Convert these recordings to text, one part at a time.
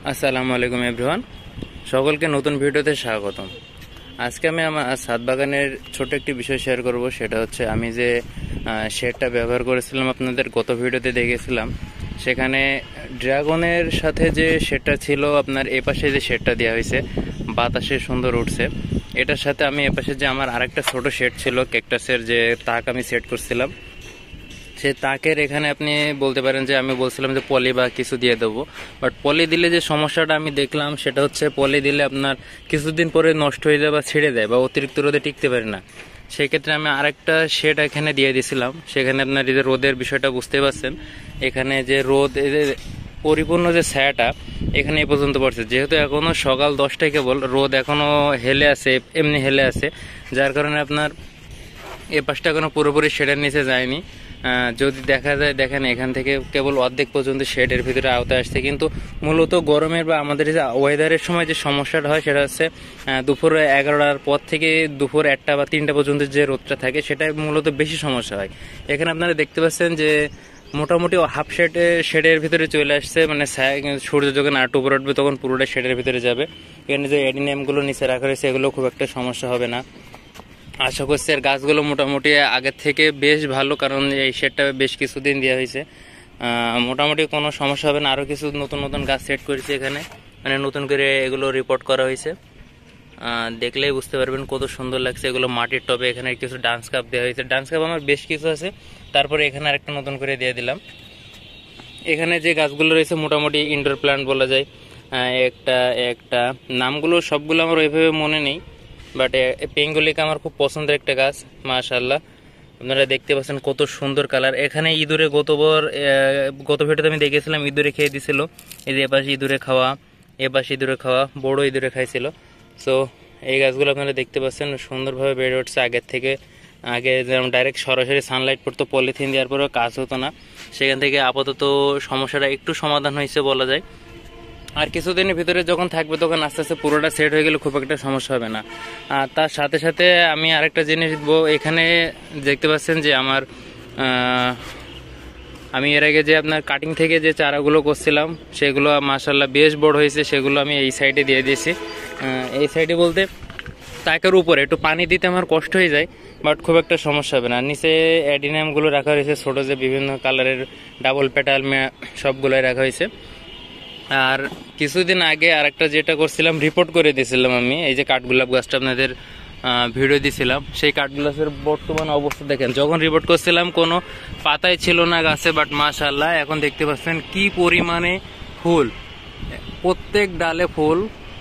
আসসালামু আলাইকুম এভরিওয়ান, সকলকে নতুন ভিডিওতে স্বাগতম। আজকে আমি আমার ছাদ বাগানের ছোট একটি বিষয় শেয়ার করব। সেটা হচ্ছে আমি যে শেডটা ব্যবহার করেছিলাম, আপনাদের গত ভিডিওতে দেখেছিলাম। সেখানে ড্রাগনের সাথে যে শেডটা ছিল, আপনার এপাশে যে শেডটা দেওয়া হয়েছে, বাতাসে সুন্দর উঠছে। এটার সাথে আমি এপাশে যে আমার আরেকটা ছোট শেড ছিল, ক্যাকটাসের যে তাক আমি সেট করছিলাম, সে তাকের এখানে আপনি বলতে পারেন যে আমি বলছিলাম যে পলি বা কিছু দিয়ে দেবো। বাট পলি দিলে যে সমস্যাটা আমি দেখলাম সেটা হচ্ছে, পলি দিলে আপনার কিছুদিন পরে নষ্ট হয়ে যায় বা ছিঁড়ে দেয় বা অতিরিক্ত রোদে টিকতে পারে না। সেই ক্ষেত্রে আমি আরেকটা শেড এখানে দিয়ে দিয়েছিলাম। সেখানে আপনার এই যে রোদের বিষয়টা বুঝতে পারছেন, এখানে যে রোদ পরিপূর্ণ যে ছায়াটা এখানে এ পর্যন্ত পড়ছে। যেহেতু এখনও সকাল 10টায় কেবল, রোদ এখনও হেলে আছে, এমনি হেলে আছে, যার কারণে আপনার এ পাশটা এখনো পুরোপুরি শেডের নিচে যায়নি। যদি দেখা যায়, দেখেন এখান থেকে কেবল অর্ধেক পর্যন্ত শেডের ভিতরে আওতায় আসছে। কিন্তু মূলত গরমের বা আমাদের যে ওয়েদারের সময় যে সমস্যাটা হয় সেটা হচ্ছে দুপুর 11টার পর থেকে দুপুর 1টা বা 3টা পর্যন্ত যে রোদটা থাকে সেটা মূলত বেশি সমস্যা হয়। এখানে আপনারা দেখতে পাচ্ছেন যে মোটামুটি হাফ শেডের ভিতরে চলে আসছে। মানে সূর্য যখন আটু উপরে উঠবে তখন পুরোটা শেডের ভিতরে যাবে। এখানে যে এডিনিয়ামগুলো নিচে রাখা রয়েছে এগুলো খুব একটা সমস্যা হবে না আশা করছি। আর গাছগুলো মোটামুটি আগের থেকে বেশ ভালো, কারণ এই শেডটা বেশ কিছুদিন দেওয়া হয়েছে। মোটামুটি কোনো সমস্যা হবে না। আরও কিছু নতুন নতুন গাছ সেট করেছি এখানে, মানে নতুন করে এগুলো রিপোর্ট করা হয়েছে। দেখলেই বুঝতে পারবেন কত সুন্দর লাগছে। এগুলো মাটির টবে। এখানে কিছু ডান্স কাপ দেওয়া হয়েছে। ডান্স কাপ আমার বেশ কিছু আছে, তারপরে এখানে আরেকটা নতুন করে দিয়ে দিলাম। এখানে যে গাছগুলো রয়েছে মোটামুটি ইনডোর প্ল্যান্ট বলা যায়। একটা একটা নামগুলো সবগুলো আমার ওইভাবে মনে নেই, বাট পেঙ্গুলিকা আমার খুব পছন্দের একটা গাছ। মাশাআল্লাহ, আপনারা দেখতে পাচ্ছেন কত সুন্দর কালার। এখানে ইঁদুরে গত ভিডিওতে আমি দেখেছিলাম ইঁদুরে খেয়ে দিছিল। এই যে এপাশে ইঁদুরে খাওয়া, এপাশে ইঁদুরে খাওয়া, বড় ইঁদুরে খাইছিল। সো এই গাছগুলো আপনারা দেখতে পাচ্ছেন সুন্দরভাবে বেড়ে উঠছে আগের থেকে। আগে যেমন ডাইরেক্ট সরাসরি সানলাইট পড়তো, পলিথিন দেওয়ার পরেও কাজ হতো না। সেখান থেকে আপাতত সমস্যাটা একটু সমাধান হয়েছে বলা যায়। আর কিছুদিনের ভিতরে যখন থাকবে তখন আস্তে আস্তে পুরোটা সেট হয়ে গেলে খুব একটা সমস্যা হবে না। আর তার সাথে সাথে আমি আরেকটা জিনিস দেবো। এখানে দেখতে পাচ্ছেন যে আমি এর আগে যে আপনার কাটিং থেকে যে চারাগুলো করছিলাম সেগুলো মাশাআল্লাহ বেশ বড় হয়েছে। সেগুলো আমি এই সাইডে দিয়ে দিয়েছি। এই সাইডে বলতে তাকের উপরে একটু পানি দিতে আমার কষ্ট হয়ে যায়, বাট খুব একটা সমস্যা হবে না। নিচে অ্যাডিনিয়ামগুলো রাখা হয়েছে, ছোটো যে বিভিন্ন কালারের ডাবল পেটাল সবগুলোই রাখা হয়েছে। আর কিছুদিন আগে আরেকটা যেটা করছিলাম, রিপোর্ট করে দিয়েছিলাম আমি। এই যে কাঠগোলাপ গাছটা আপনাদের ভিডিও দিয়েছিলাম, সেই কাঠগোলাপের বর্তমান অবস্থা দেখেন। যখন রিপোর্ট করছিলাম কোনো পাতাই ছিল না গাছে, বাট মাশাআল্লাহ এখন দেখতে পাচ্ছেন কি পরিমাণে ফুল, প্রত্যেক ডালে ফুল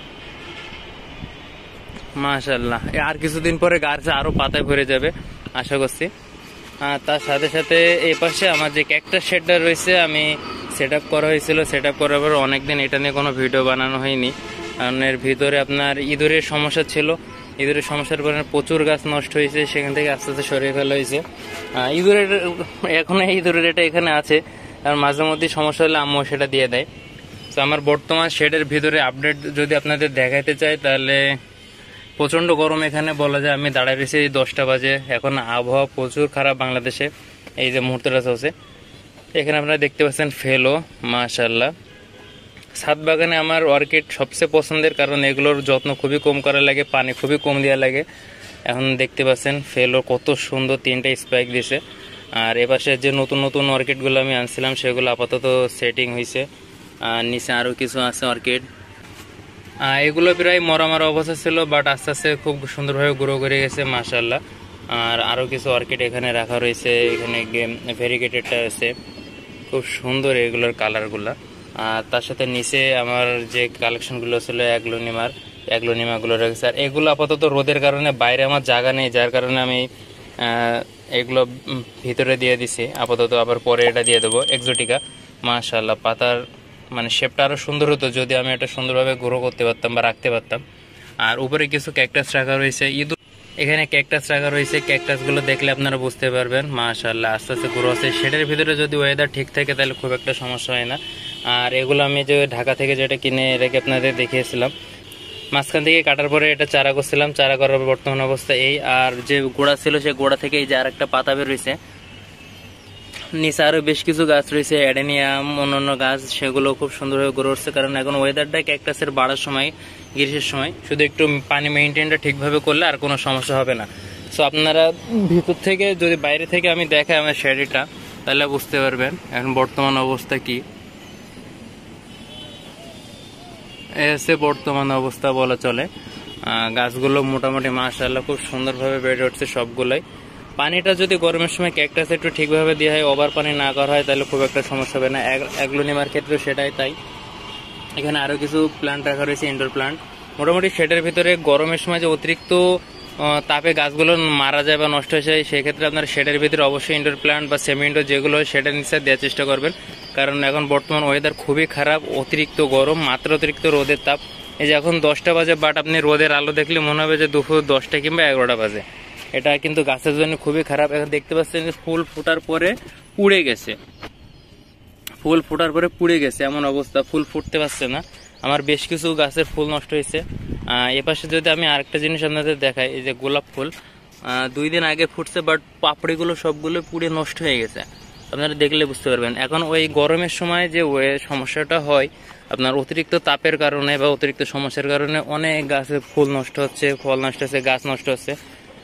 মাশাআল্লাহ। আর কিছুদিন পরে গাছে আরো পাতায় ভরে যাবে আশা করছি। তার সাথে সাথে এই পাশে আমার যে ক্যাকটাস শেডটা রয়েছে, আমি সেট আপ করা হয়েছিল। সেট আপ করার পর অনেকদিন এটা নিয়ে কোনো ভিডিও বানানো হয়নি, কারণ এর ভিতরে আপনার ইঁদুরের সমস্যা ছিল। ইঁদুরের সমস্যার কারণে প্রচুর গাছ নষ্ট হয়েছে, সেখান থেকে আস্তে আস্তে সরিয়ে ফেলা হয়েছে। ইঁদুরের এখন ইঁদুরের এটা এখানে আছে, আর মাঝে মধ্যে সমস্যা হলে আম্মু সেটা দিয়ে দেয়। তো আমার বর্তমান শেডের ভিতরে আপডেট যদি আপনাদের দেখাইতে চাই, তাহলে প্রচণ্ড গরম এখানে বলা যায়। আমি দাঁড়ায় রয়েছি 10টা বাজে, এখন আবহাওয়া প্রচুর খারাপ বাংলাদেশে। এই যে মুহূর্তটা চলছে, এখানে আপনারা দেখতে পাচ্ছেন ফেলো মাশাআল্লাহ। ছাদ বাগানে আমার অর্কিড সবচেয়ে পছন্দের, কারণ এগুলোর যত্ন খুবই কম করা লাগে, পানি খুবই কম দেওয়া লাগে। এখন দেখতে পাচ্ছেন ফেলো কত সুন্দর 3টা স্পাইক দিয়েছে। আর এপাশে যে নতুন নতুন অর্কিডগুলো আমি আনছিলাম সেগুলো আপাতত সেটিং হয়েছে। আর নিচে আরও কিছু আছে অর্কিড। এগুলো প্রায় মরা অবস্থা ছিল, বাট আস্তে আস্তে খুব সুন্দরভাবে গ্রো করে গেছে মাশাআল্লাহ। আর আরও কিছু অর্কিড এখানে রাখা রয়েছে। এখানে ভেরিগেটেডটা আছে, খুব সুন্দর এগুলোর কালারগুলো। আর তার সাথে নিচে আমার যে কালেকশনগুলো ছিল অ্যাগ্লোনিমাগুলো রেখেছে। আর এগুলো আপাতত রোদের কারণে বাইরে আমার জায়গা নেই, যার কারণে আমি এগুলো ভিতরে দিয়ে দিছি আপাতত। আবার পরে এটা দিয়ে দেবো এক্সোটিকা। মাশাআল্লাহ, পাতার মানে শেপটা আরও সুন্দর হতো যদি আমি এটা সুন্দরভাবে গ্রো করতে পারতাম বা রাখতে পারতাম। আর উপরে কিছু ক্যাকটাস রাখা রয়েছে। এখানে ক্যাকটাস রাখা রয়েছে। ক্যাকটাসগুলো দেখলে আপনারা বুঝতে পারবেন মাশাআল্লাহ আস্তে আস্তে গ্রো হচ্ছে। শেডের ভিতরে যদি ওয়েদার ঠিক থাকে তাহলে খুব একটা সমস্যা হয় না। আর এগুলো আমি যে ঢাকা থেকে যেটা কিনে রেখে আপনাদের দেখিয়েছিলাম, মাঝখান থেকে কাটার পরে এটা চারা করছিলাম। চারা করার বর্তমান অবস্থা এই। আর যে গোড়া ছিল সেই গোড়া থেকে এই যে আরেকটা পাতা বের হয়েছে, নিচে আরো বেশ কিছু গাছ রয়েছে, অ্যাডেনিয়াম, অন্যান্য গাছ, সেগুলো খুব সুন্দরভাবে গড়ে উঠছে। কারণ এখন ওয়েদারটা ক্যাকটাসের বাড়ার সময়, গ্রীষ্মের সময়, শুধু একটু পানি মেনটেনটা ঠিকভাবে করলে আর কোনো সমস্যা হবে না। সো আপনারা ভিতর থেকে যদি বাইরে থেকে আমি দেখাই আমার শ্যাডিটা, তাহলে বুঝতে পারবেন এখন বর্তমান অবস্থা কি। এসে বর্তমান অবস্থা বলা চলে। গাছগুলো মোটামুটি মাশাআল্লাহ খুব সুন্দরভাবে বেড়ে উঠছে সবগুলোই। পানিটা যদি গরমের সময় ক্যাকটাস একটু ঠিকভাবে দেওয়া হয়, ওভার পানি না করা হয়, তাহলে খুব একটা সমস্যা হবে না। অ্যাগ্লোনিমার ক্ষেত্রেও সেটাই তাই। এখানে আরো কিছু প্ল্যান্ট রাখা রয়েছে, ইনডোর প্ল্যান্ট। মোটামুটি শেডের ভিতরে গরমের সময় যে অতিরিক্ত তাপে গাছগুলো মারা যায় বা নষ্ট হয়ে যায়, সেক্ষেত্রে আপনার শেডের ভিতরে অবশ্যই ইনডোর প্ল্যান্ট বা সেমি ইনডোর যেগুলো হয় শেডের নিচে দেওয়ার চেষ্টা করবেন। কারণ এখন বর্তমান ওয়েদার খুবই খারাপ, অতিরিক্ত গরম, অতিরিক্ত রোদের তাপ। এই যে এখন 10টা বাজে, বাট আপনি রোদের আলো দেখলে মনে হবে যে দুপুর 10টা কিংবা 11টা বাজে। এটা কিন্তু গাছের জন্য খুবই খারাপ। এখন দেখতে পাচ্ছেন যে ফুল ফোটার পরে পুড়ে গেছে, ফুল ফোটার পরে পুড়ে গেছে, এমন অবস্থা, ফুল ফুটতে পারছে না। আমার বেশ কিছু গাছের ফুল নষ্ট হয়েছে। এপাশে যদি আমি আরেকটা জিনিস আপনাদের দেখাই, এই যে গোলাপ ফুল 2 দিন আগে ফুটছে, বাট পাপড়িগুলো সবগুলো পুড়ে নষ্ট হয়ে গেছে। আপনারা দেখলে বুঝতে পারবেন। এখন ওই গরমের সময় যে সমস্যাটা হয় আপনার অতিরিক্ত তাপের কারণে বা অতিরিক্ত সমস্যার কারণে অনেক গাছের ফুল নষ্ট হচ্ছে, ফল নষ্ট হচ্ছে, গাছ নষ্ট হচ্ছে।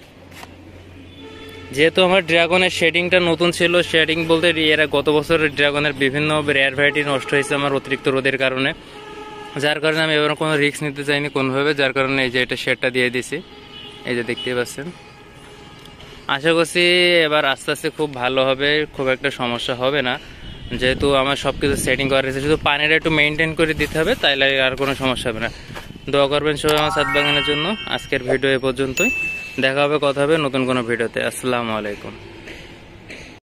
যেহেতু আমার ড্রাগনের শেডিংটা নতুন ছিল, শেডিং বলতে এরা গত বছরের ড্রাগনের বিভিন্ন রেয়ার ভ্যারাইটি নষ্ট হয়েছে আমার অতিরিক্ত রোদের কারণে, যার কারণে আমি এবার কোনো রিস্ক নিতে চাইনি কোনোভাবে, যার কারণে এই যে এটা শেডটা দিয়ে দিছি, এই যে দেখতেই পাচ্ছেন। আশা করছি এবার আস্তে আস্তে খুব ভালো হবে, খুব একটা সমস্যা হবে না, যেহেতু আমার সবকিছু সেটিং করা রয়েছে। শুধু পানিটা একটু মেনটেন করে দিতে হবে, তাইলে আর কোনো সমস্যা হবে না। দোয়া করবেন সবাই আমার ছাদ বাগানের জন্য। আজকের ভিডিও এ পর্যন্তই, দেখা হবে, কথা হবে নতুন কোনো ভিডিওতে। আসসালামু আলাইকুম।